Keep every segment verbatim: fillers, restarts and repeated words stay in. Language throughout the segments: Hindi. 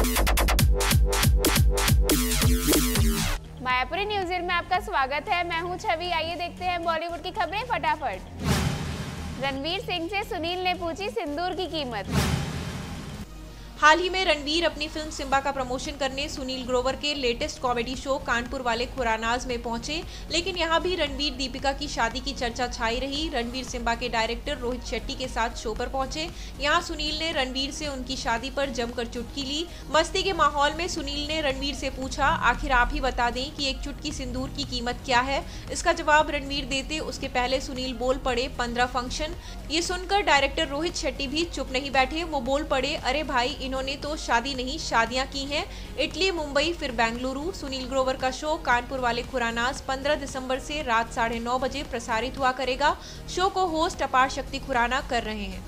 मायापुरी न्यूज़ में आपका स्वागत है। मैं हूं छवि। आइए देखते हैं बॉलीवुड की खबरें फटाफट। रणवीर सिंह से सुनील ने पूछी सिंदूर की कीमत। हाल ही में रणवीर अपनी फिल्म सिम्बा का प्रमोशन करने सुनील ग्रोवर के लेटेस्ट कॉमेडी शो कानपुर वाले खुरानाज में पहुंचे, लेकिन यहां भी रणवीर दीपिका की शादी की चर्चा छाई रही। रणवीर सिम्बा के डायरेक्टर रोहित शेट्टी के साथ शो पर पहुंचे। यहां सुनील ने रणवीर से उनकी शादी पर जमकर चुटकी ली। मस्ती के माहौल में सुनील ने रणवीर से पूछा, आखिर आप ही बता दें कि एक चुटकी सिंदूर की कीमत क्या है। इसका जवाब रणवीर देते उसके पहले सुनील बोल पड़े, पंद्रह फंक्शन। ये सुनकर डायरेक्टर रोहित शेट्टी भी चुप नहीं बैठे। वो बोल पड़े, अरे भाई इन्होंने तो शादी नहीं शादियां की हैं। इटली, मुंबई, फिर बेंगलुरु। सुनील ग्रोवर का शो कानपुर वाले खुरानाज पंद्रह दिसंबर से रात साढ़े नौ बजे प्रसारित हुआ करेगा। शो को होस्ट अपार शक्ति खुराना कर रहे हैं।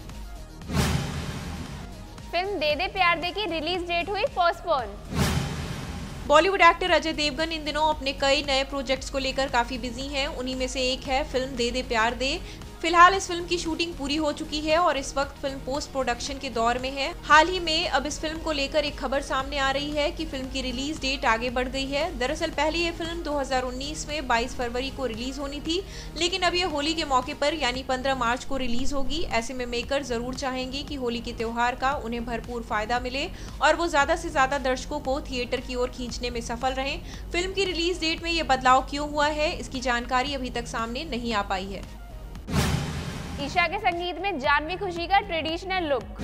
फिल्म दे दे प्यार दे की रिलीज डेट हुई postpone. Bollywood actor Ajay Devgn इन दिनों अपने कई नए प्रोजेक्ट्स को लेकर काफी बिजी हैं। उन्हीं में से एक है फिल्म दे दे प्यार दे। फिलहाल इस फिल्म की शूटिंग पूरी हो चुकी है और इस वक्त फिल्म पोस्ट प्रोडक्शन के दौर में है। हाल ही में अब इस फिल्म को लेकर एक खबर सामने आ रही है कि फिल्म की रिलीज डेट आगे बढ़ गई है। दरअसल पहले ये फिल्म दो हज़ार उन्नीस में बाईस फरवरी को रिलीज होनी थी, लेकिन अब ये होली के मौके पर यानी पंद्रह मार्च को रिलीज होगी। ऐसे में मेकर जरूर चाहेंगे कि होली के त्योहार का उन्हें भरपूर फायदा मिले और वो ज्यादा से ज्यादा दर्शकों को थिएटर की ओर खींचने में सफल रहें। फिल्म की रिलीज डेट में ये बदलाव क्यों हुआ है, इसकी जानकारी अभी तक सामने नहीं आ पाई है। ईशा के संगीत में जानवी खुशी का ट्रेडिशनल लुक।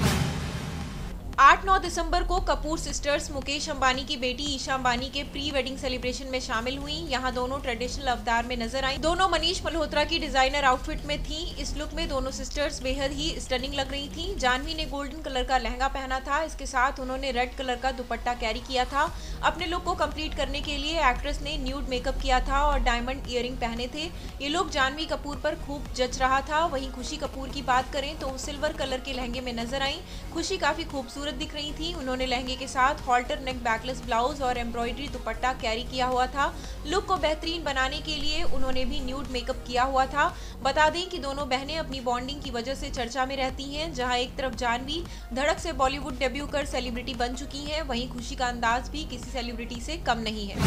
आठ नौ दिसंबर को कपूर सिस्टर्स मुकेश अंबानी की बेटी ईशा अंबानी के प्री वेडिंग सेलिब्रेशन में शामिल हुई। यहां दोनों ट्रेडिशनल अवतार में नजर आई। दोनों मनीष मल्होत्रा की डिजाइनर आउटफिट में थीं। इस लुक में दोनों सिस्टर्स बेहद ही स्टनिंग लग रही थीं। जानवी ने गोल्डन कलर का लहंगा पहना था। इसके साथ उन्होंने रेड कलर का दुपट्टा कैरी किया था। अपने लुक को कंप्लीट करने के लिए एक्ट्रेस ने न्यूड मेकअप किया था और डायमंड ईयरिंग पहने थे। ये लुक जानवी कपूर पर खूब जच रहा था। वहीं खुशी कपूर की बात करें तो सिल्वर कलर के लहंगे में नजर आई। खुशी काफी खूबसूरत दिख रही थी। उन्होंने लहंगे के साथ हॉल्टर नेक बैकलेस ब्लाउज और एम्ब्रॉयडरी दुपट्टा कैरी किया हुआ था। लुक को बेहतरीन बनाने के लिए उन्होंने भी न्यूड मेकअप किया हुआ था। बता दें कि दोनों बहनें अपनी बॉन्डिंग की वजह से चर्चा में रहती हैं। जहां एक तरफ जानवी धड़क से बॉलीवुड डेब्यू कर सेलिब्रिटी बन चुकी हैं, वहीं खुशी का अंदाज भी किसी सेलिब्रिटी से कम नहीं है।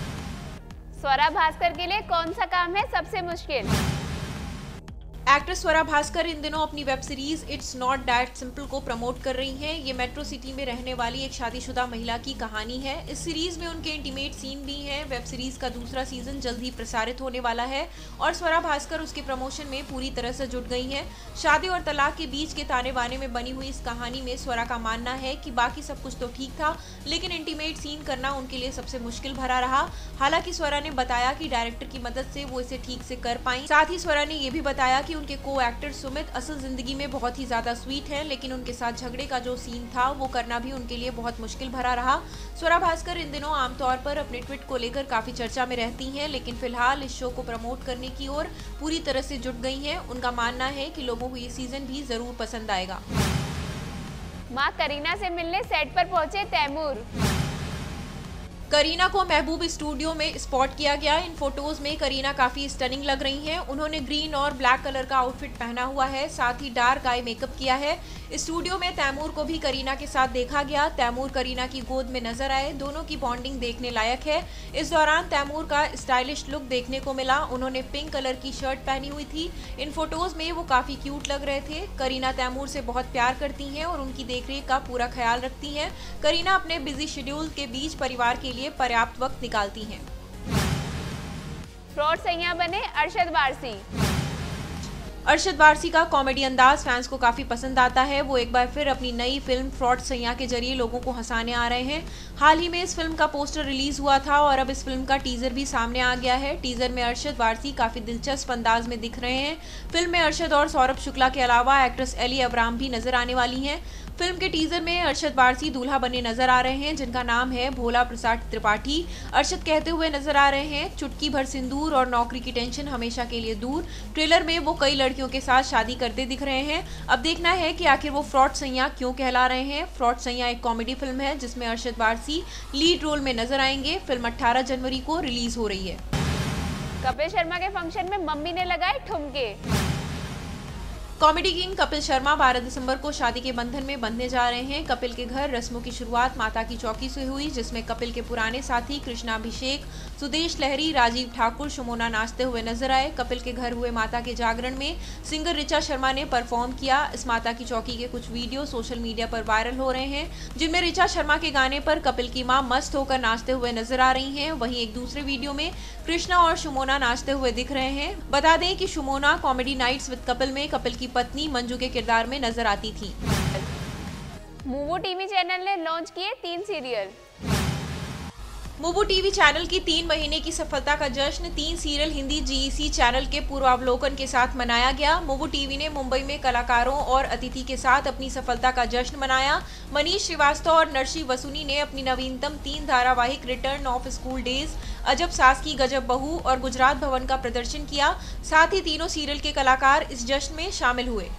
स्वरा भास्कर के लिए कौन सा काम है सबसे मुश्किल? एक्ट्रेस स्वरा भास्कर इन दिनों अपनी web series it's not that simple को प्रमोट कर रही हैं। ये मेट्रो सिटी में रहने वाली एक शादीशुदा महिला की कहानी है। इस सीरीज में उनके इंटीमेट सीन भी हैं। वेब सीरीज का दूसरा सीजन जल्द ही प्रसारित होने वाला है और स्वरा भास्कर उसके प्रमोशन में पूरी तरह से जुट गई हैं। शादी और तलाक के बीच के ताने बाने में बनी हुई इस कहानी में स्वरा का मानना है कि बाकी सब कुछ तो ठीक था, लेकिन इंटीमेट सीन करना उनके लिए सबसे मुश्किल भरा रहा। हालांकि स्वरा ने बताया कि डायरेक्टर की मदद से वो इसे ठीक से कर पाई। साथ ही स्वरा ने यह भी बताया कि उनके को एक्टर सुमित असल जिंदगी में बहुत ही ज्यादा स्वीट हैं, लेकिन उनके साथ झगड़े का जो सीन था वो करना भी उनके लिए बहुत मुश्किल भरा रहा। स्वरा भास्कर इन दिनों आमतौर पर अपने ट्वीट को लेकर काफी चर्चा में रहती हैं, लेकिन फिलहाल इस शो को प्रमोट करने की ओर पूरी तरह से जुट गई हैं। उनका मानना है कि लोगों को ये सीजन भी जरूर पसंद आएगा। मां करीना से मिलने सेट पर पहुंचे तैमूर। करीना को महबूब स्टूडियो में स्पॉट किया गया। इन फोटोज में करीना काफी स्टनिंग लग रही हैं। उन्होंने ग्रीन और ब्लैक कलर का आउटफिट पहना हुआ है, साथ ही डार्क आई मेकअप किया है। स्टूडियो में तैमूर को भी करीना के साथ देखा गया। तैमूर करीना की गोद में नजर आए। दोनों की बॉन्डिंग देखने लायक है। इस दौरान तैमूर का स्टाइलिश लुक देखने को मिला। उन्होंने पिंक कलर की शर्ट पहनी हुई थी। इन फोटोज में वो काफी क्यूट लग रहे थे। करीना तैमूर से बहुत प्यार करती हैं और उनकी देखरेख का पूरा ख्याल रखती हैं। करीना अपने बिजी शेड्यूल के बीच परिवार के लिए पर्याप्त वक्त निकालती हैं। फ्रॉड सैया बने अरशद वारसी। अरशद वारसी का कॉमेडी अंदाज फैंस को काफी पसंद आता है। वो एक बार फिर अपनी नई फिल्म फ्रॉड सैया के जरिए लोगों को हंसाने आ रहे हैं। हाल ही में इस फिल्म का पोस्टर रिलीज हुआ था और अब इस फिल्म का टीजर भी सामने आ गया है। टीजर में अरशद वारसी काफी दिलचस्प अंदाज में दिख रहे हैं। फिल्म में अरशद और सौरभ शुक्ला के अलावा एक्ट्रेस एली अब्राम भी नजर आने वाली हैं। फिल्म के टीजर में अरशद वारसी दूल्हा बने नजर आ रहे हैं, जिनका नाम है भोला प्रसाद त्रिपाठी। अरशद कहते हुए नजर आ रहे हैं, चुटकी भर सिंदूर और नौकरी की टेंशन हमेशा के लिए दूर। ट्रेलर में वो कई लड़कियों के साथ शादी करते दिख रहे हैं। अब देखना है कि आखिर वो फ्रॉड सैया क्यों कहला रहे हैं। फ्रॉड सैया एक कॉमेडी फिल्म है जिसमें अरशद वारसी लीड रोल में नजर आएंगे। फिल्म अठारह जनवरी को रिलीज हो रही है। कपिल शर्मा के फंक्शन में मम्मी ने लगाए ठुमके। कॉमेडी किंग कपिल शर्मा बारह दिसंबर को शादी के बंधन में बंधने जा रहे हैं। कपिल के घर रस्मों की शुरुआत माता की चौकी से हुई, जिसमें कपिल के पुराने साथी कृष्णा, अभिषेक, सुदेश लहरी, राजीव ठाकुर, सुमोना नाचते हुए नजर आए। कपिल के घर हुए माता के जागरण में सिंगर ऋचा शर्मा ने परफॉर्म किया। इस माता की चौकी के कुछ वीडियो सोशल मीडिया पर वायरल हो रहे हैं, जिनमें ऋचा शर्मा के गाने पर कपिल की मां मस्त होकर नाचते हुए नजर आ रही हैं। वहीं एक दूसरे वीडियो में कृष्णा और सुमोना नाचते हुए दिख रहे हैं। बता दें कि Sumona comedy nights with Kapil में कपिल की पत्नी मंजू के किरदार में नजर आती थी। मूवो टीवी चैनल ने लॉन्च किए तीन सीरियल। मूवो टीवी चैनल की तीन महीने की सफलता का जश्न तीन सीरियल हिंदी जीईसी चैनल के पूर्वावलोकन के साथ मनाया गया। मूवो टीवी ने मुंबई में कलाकारों और अतिथि के साथ अपनी सफलता का जश्न मनाया। मनीष श्रीवास्तव और नरसी वसूनी ने अपनी नवीनतम तीन धारावाहिक रिटर्न ऑफ स्कूल डेज, अजब सास की गजब बहू और गुजरात भवन का प्रदर्शन किया। साथ ही तीनों सीरियल के कलाकार इस जश्न में शामिल हुए।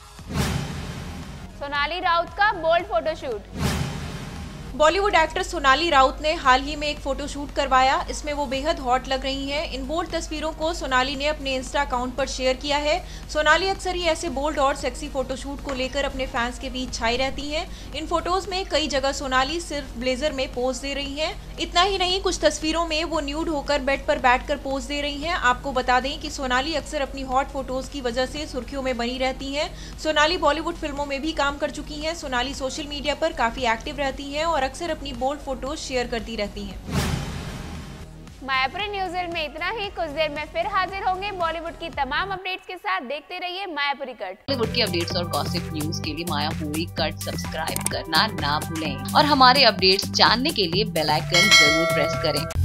सोनाली राउत का bold photoshoot. Bollywood actress Sonali Raut ने हाल ही में एक फोटो शूट करवाया। इसमें वो बेहद हॉट लग रही हैं। इन बोल्ड तस्वीरों को सोनाली ने अपने इंस्टा अकाउंट पर शेयर किया है। सोनाली अक्सर ही ऐसे बोल्ड और सेक्सी फोटोशूट को लेकर अपने फैंस के बीच छाई रहती हैं। इन फोटोज में कई जगह सोनाली सिर्फ ब्लेजर में पोज दे रही हैं। इतना ही नहीं, कुछ तस्वीरों में वो न्यूड होकर बेड पर बैठकर पोज दे रही हैं। आपको बता दें कि सोनाली अक्सर अपनी हॉट फोटोज की वजह से सुर्खियों में बनी रहती हैं। सोनाली बॉलीवुड फिल्मों में भी काम कर चुकी हैं। सोनाली सोशल मीडिया पर काफी एक्टिव रहती हैं और अक्सर अपनी बोल्ड फोटोज शेयर करती रहती हैं। मायापुरी न्यूज़ में इतना ही। कुछ देर में फिर हाजिर होंगे बॉलीवुड की तमाम अपडेट्स के साथ। देखते रहिए मायापुरी कट। बॉलीवुड की अपडेट्स और गॉसिप न्यूज के लिए मायापुरी कट सब्सक्राइब करना ना भूलें और हमारे अपडेट्स जानने के लिए बेल आइकन जरूर प्रेस करें।